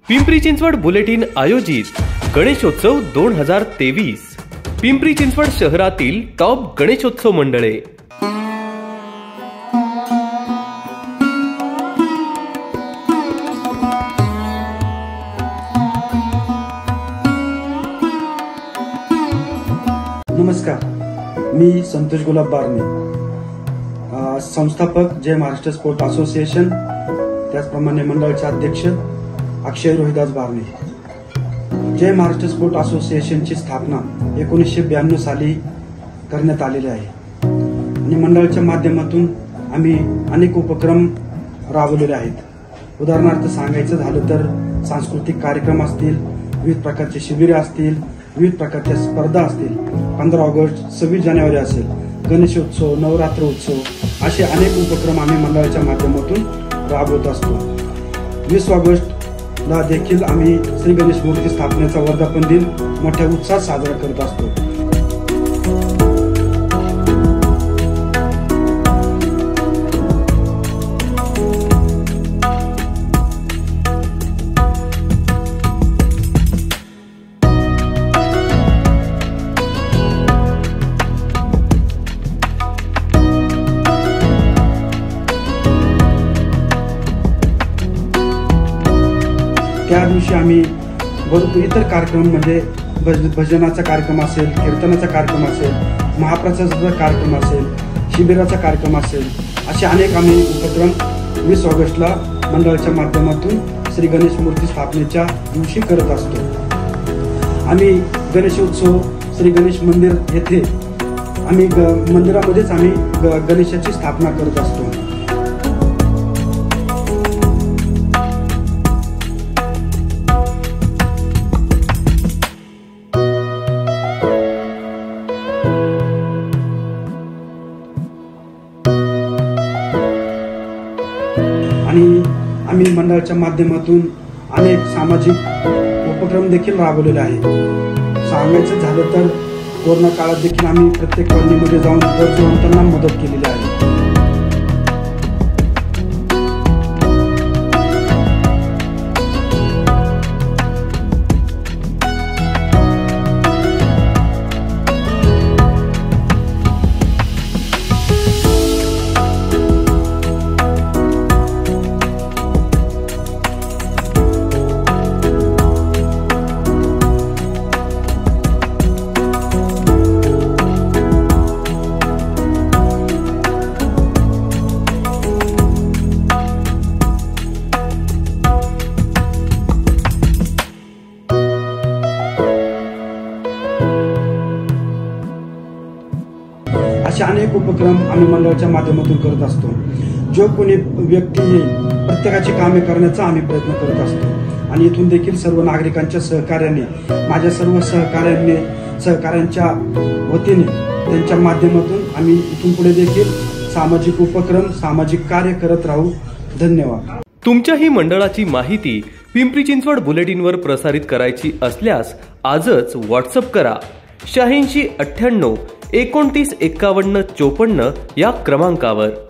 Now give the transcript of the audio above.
Pimpri Chinchwad bulletin आयोजित गणेशोत्सव 2023। पिंपरी चिंचवड शहरातील top Ganeshotsav मंडळे। नमस्कार, मी संतोष गुलाब बारणे, संस्थापक जय महाराष्ट्र स्पोर्ट असोसिएशन, त्याचप्रमाणे मंडळाचे अध्यक्ष अक्षय रोहिदास बारणे। जय महाराष्ट्र स्पोर्ट असोसिएशनची स्थापना 1992 साली करण्यात आलेली आहे आणि मंडळाच्या माध्यमातून आम्ही अनेक उपक्रम राबवलेले आहेत। उदाहरणार्थ सांगायचं झालं तर सांस्कृतिक कार्यक्रम असतील, विविध प्रकारचे शिबिरे असतील, विविध प्रकारच्या स्पर्धा असतील, 15 ऑगस्ट, 26 जानेवारी असेल, गणेशोत्सव, नवरात्र उत्सव, असे अनेक उपक्रम आम्ही मंडळाच्या माध्यमातून राबवत असतो। 20 ऑगस्टला देखील आम्ही श्री गणेश मूर्ती स्थापनेचा वर्धापन दिन मोठ्या उत्साहात साजरा करत असतो। त्या दिवशी आम्ही भरपूर इतर कार्यक्रमांमध्ये भजनाचा कार्यक्रम असेल, कीर्तनाचा कार्यक्रम असेल, महाप्रसादाचा कार्यक्रम असेल, शिबिराचा कार्यक्रम असेल, असे अनेक आम्ही उपक्रम 20 ऑगस्टला मंडळाच्या माध्यमातून श्री गणेश मूर्ती स्थापनेच्या दिवशी करत असतो। आम्ही गणेशोत्सव श्री गणेश मंदिर येथे आम्ही मंदिरामध्येच आम्ही गणेशाची स्थापना करत असतो। आणि आम्ही मंडळाच्या माध्यमातून अनेक सामाजिक उपक्रम देखील राबवलेले आहेत। सांगायचं झालं तर कोरोना काळात देखील आम्ही प्रत्येक कॉलनीमध्ये जाऊन गरजूवंतांना मदत केलेली आहे। असे अनेक उपक्रम आम्ही मंडळाच्या माध्यमातून करत असतो। जो कोणी व्यक्ती येईल प्रत्येकाची कामे करण्याचा आम्ही प्रयत्न करत असतो आणि इथून देखील सर्व नागरिकांच्या सहकार्याने, माझ्या सर्व सहकाऱ्यांच्या वतीने, त्यांच्या माध्यमातून आम्ही इथून पुढे देखील सामाजिक उपक्रम, सामाजिक कार्य करत राहू। धन्यवाद। तुमच्याही मंडळाची माहिती पिंपरी चिंचवड बुलेटिनवर प्रसारित करायची असल्यास आजच व्हॉट्सअप करा 86 98 29 51 54 या क्रमांकावर।